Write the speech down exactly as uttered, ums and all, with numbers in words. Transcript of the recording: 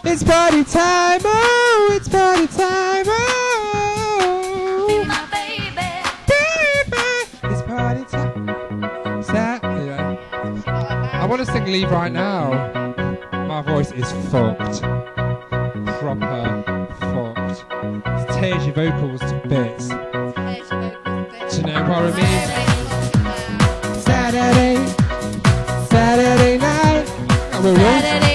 It's party time, oh, it's party time, oh. Be my baby. Baby, it's party time. Sat, anyway. I want to sing Leave right now. My voice is fucked. Proper fucked. It tears your vocals to bits. Do you know what I mean? Saturday, Saturday night. And we're all